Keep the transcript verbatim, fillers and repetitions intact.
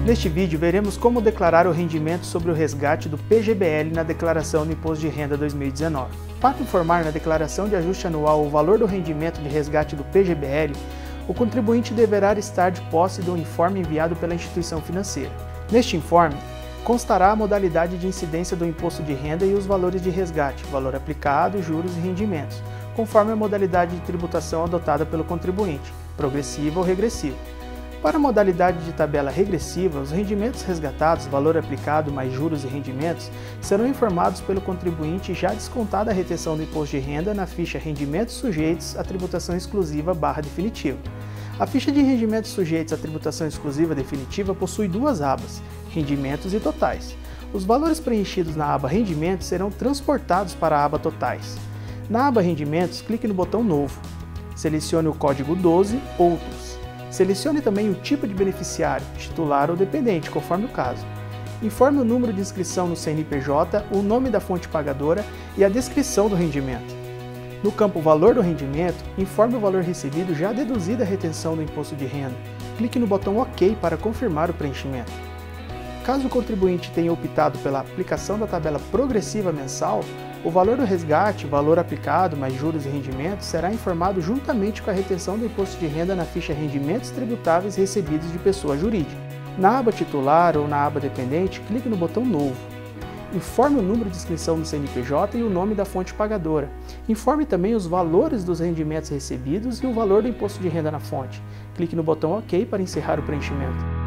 Neste vídeo, veremos como declarar o rendimento sobre o resgate do P G B L na Declaração do Imposto de Renda dois mil e dezenove. Para informar na Declaração de Ajuste Anual o valor do rendimento de resgate do P G B L, o contribuinte deverá estar de posse do informe enviado pela instituição financeira. Neste informe, constará a modalidade de incidência do imposto de renda e os valores de resgate, valor aplicado, juros e rendimentos, conforme a modalidade de tributação adotada pelo contribuinte, progressiva ou regressiva. Para a modalidade de tabela regressiva, os rendimentos resgatados, valor aplicado mais juros e rendimentos, serão informados pelo contribuinte já descontada a retenção do imposto de renda na ficha Rendimentos sujeitos à tributação exclusiva barra definitiva. A ficha de rendimentos sujeitos à tributação exclusiva definitiva possui duas abas, Rendimentos e Totais. Os valores preenchidos na aba Rendimentos serão transportados para a aba Totais. Na aba Rendimentos, clique no botão Novo. Selecione o código doze, Outros. Selecione também o tipo de beneficiário, titular ou dependente, conforme o caso. Informe o número de inscrição no C N P J, o nome da fonte pagadora e a descrição do rendimento. No campo Valor do rendimento, informe o valor recebido já deduzida a retenção do imposto de renda. Clique no botão OK para confirmar o preenchimento. Caso o contribuinte tenha optado pela aplicação da tabela progressiva mensal, o valor do resgate, valor aplicado mais juros e rendimentos, será informado juntamente com a retenção do imposto de renda na ficha Rendimentos tributáveis recebidos de pessoa jurídica. Na aba Titular ou na aba Dependente, clique no botão Novo. Informe o número de inscrição no C N P J e o nome da fonte pagadora. Informe também os valores dos rendimentos recebidos e o valor do imposto de renda na fonte. Clique no botão OK para encerrar o preenchimento.